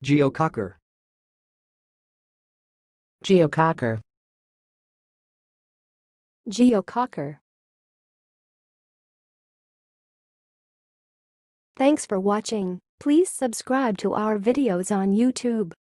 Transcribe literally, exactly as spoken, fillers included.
geocacher, geocacher, geocacher. Thanks for watching. Please subscribe to our videos on YouTube.